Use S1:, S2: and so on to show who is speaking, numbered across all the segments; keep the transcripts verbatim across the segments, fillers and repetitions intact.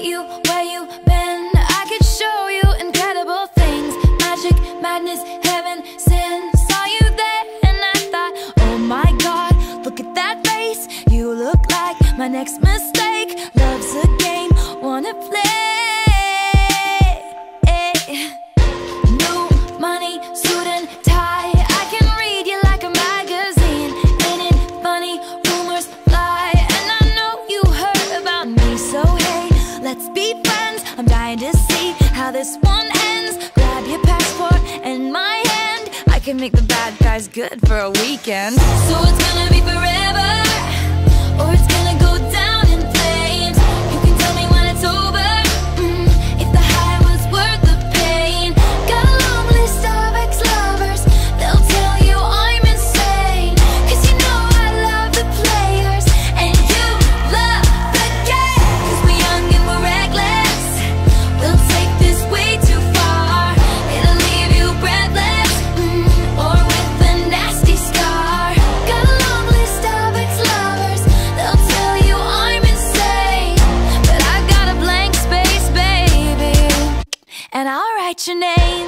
S1: you where you been. I could show you incredible things. Magic, madness, heaven, sin. Saw you there and I thought, oh my God, look at that face. You look like my next mistake. Love's a game, wanna play. New money, suit and tie. I can read you like a magazine. Ain't it funny? Rumors fly, and I know you heard about me. So hey, let's be friends. I'm dying to see how this one ends. Grab your passport and my hand. I can make the bad guys good for a weekend. So it's gonna be forever, or it's gonna go down in flames. You can tell me when it's over, mm, if the high was worth the pain. Got a long list of ex-lovers, they'll tell you I'm insane. Cause you know I love the players, and you love the game. Cause we're young and we're reckless, we'll take this way too far. It'll leave you breathless, mm, or with a nasty scar. Got a long list of ex-lovers, they'll tell you I'm insane. But I got a blank space, baby, and I'll write your name.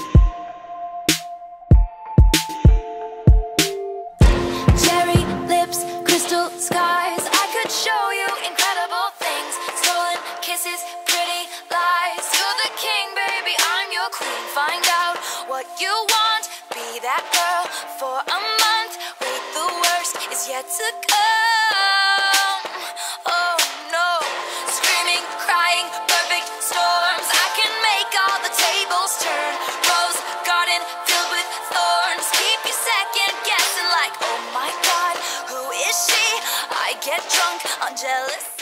S1: Cherry lips, crystal skies. I could show you incredible things. Stolen kisses, pretty lies. You're the king, baby, I'm your queen. Find out what you want, be that girl for a month. Wait, the worst is yet to come. Oh no, screaming, crying, perfect storms. I can make all the tables turn. Rose garden filled with thorns. Keep you second guessing like, oh my God, who is she? I get drunk on jealousy.